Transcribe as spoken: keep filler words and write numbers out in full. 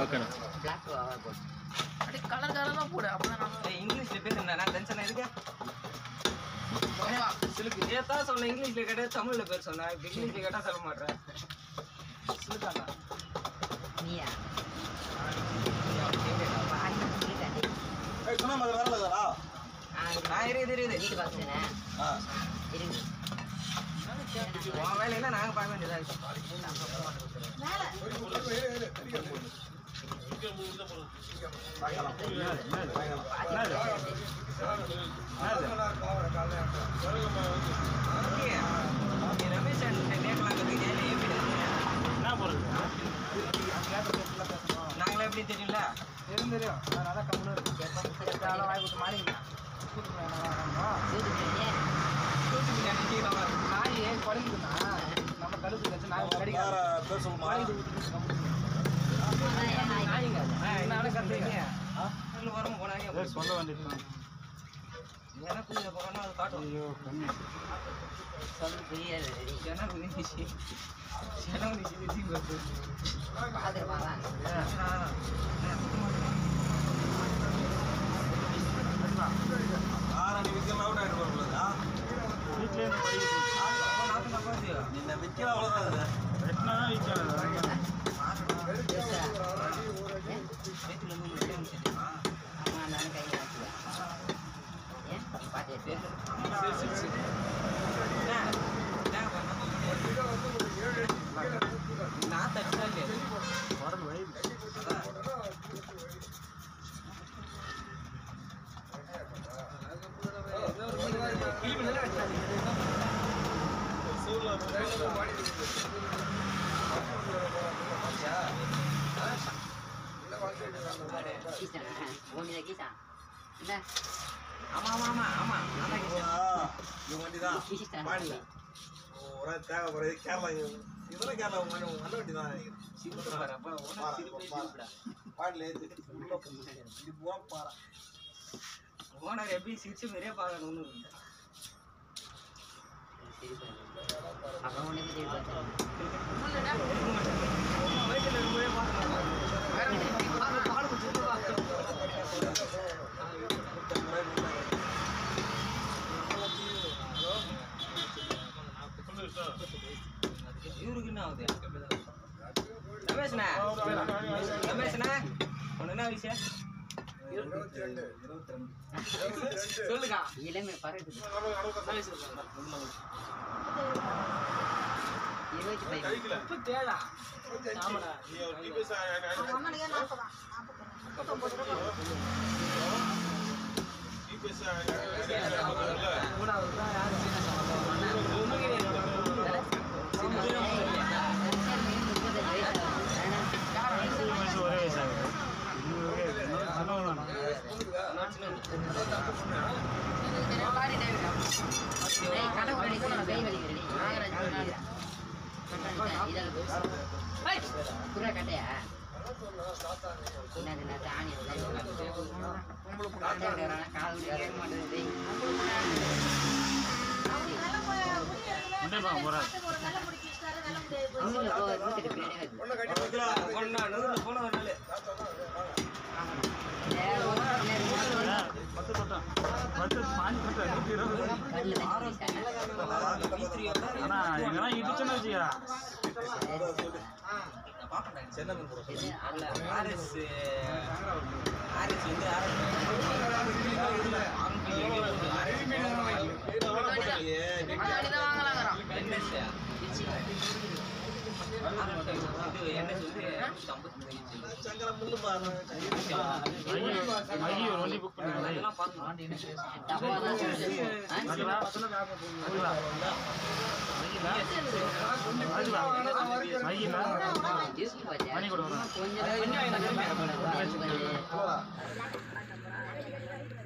ஓகேண்ணா. பிளாக் போடு. அடி கலர் கலரா போடு. அப்பதான் இங்கிலீஷ்ல பேசுறேன். நான் டென்ஷன் ஆயிடுங்க. சிலுக்கு ஏதா சொன்ன இங்கிலீஷ்ல கேட்டா தமிழ்ல பேர் சொன்னா இங்கிலீஷ்ல கேட்டா சொல்ல மாட்டேன். சிலுக்கானா நீயா ஏய் சொன்னா மாதிரி வரலடா. நான் இரு இரு இரு வீட்டு பக்கத்துல ஆ இருங்க. உன் வேலையில நாங்க பார்க்க வேண்டியதா இருக்கு. ரமேஷ் நாங்களே எப்படி தெரியல தெரியும் தெரியும். அதனால கம்முன்னு இருக்கு. வாய் கொடுத்து மாறிக்கலாம். நாய் ஏன் குறைக்குதுன்னா நம்ம கழுத்து வச்சு நாய் கடிக்காத பேர் சொல்லுமா? நாய்ங்க என்ன கத்துறீங்க வரும் போனாங்க சொல்ல வேண்டியது எனக்கு போனா அது காட்டும். ஐயோ கம்மி சொல்லு புரியாது. எனக்கு நினைச்சு எனக்கு நினைச்சு பாத்துருப்பாங்க. ஆரணி விக்கெல்லாம் அவுட் ஆயிட்டு போறா. வீட்லயே இருந்து படிக்கிறது நின்ன விக்கெல்லாம் அவ்வளவுதான். வெட்டினா வீக்காது. ஆமா நானும் கையில் ஆச்சுவேன். ஏன் பார்த்து நான் தச்சா இல்லையா உடம்பு வயிறு ஆமா ஆமா ஆமா ஆமா இந்த வண்டி தான் மாடல ஒரே தேவை ஒரே கேரளா இதெல்லாம் கேரளா நல்ல வண்டி தான் பாடல ஏத்து இது போக பாரா ஓனர் எப்படி சிரிச்சு மாதிரியே பார்க்கணும்னு அப்புறம் ஒன்று வயிற்றுல இருக்கும்போதே பார்க்கணும் பால் குடிச்சிட்டு இவருக்கு என்ன ஆகுது ரமேஷ்ண்ணா ரமேஷ்ண்ணா உனக்கு என்ன விஷயம் சொல்லுக்கா இளமை பறக்குது. இருபத்தி பைக் முப்பத்தேழா ஆமாடா ஒரே வயசாகுது. கட்டையா தானி பத்து பட்டம் பத்து பாஞ்சு பட்டம் நூற்றி இருபது. ஆனா எங்கெல்லாம் இடிச்சுன்னு வச்சியா மைகி ஒரு வண்டி புக் பண்ணுங்க. மணி கொடுக்கணும். கொஞ்சம்